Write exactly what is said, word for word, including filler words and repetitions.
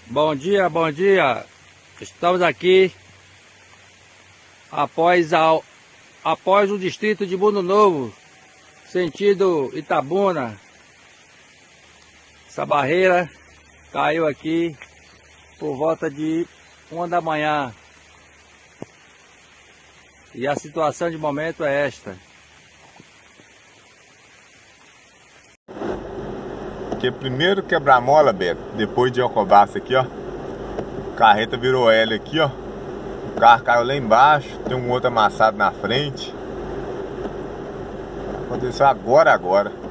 Bom dia, bom dia. Estamos aqui após, a, após o distrito de Mundo Novo, sentido Itabuna. Essa barreira caiu aqui por volta de uma da manhã. E a situação de momento é esta. Aqui é primeiro quebra-mola, Beto, depois de Alcobaça aqui, ó. A carreta virou L aqui, ó. O carro caiu lá embaixo, tem um outro amassado na frente. Aconteceu agora, agora.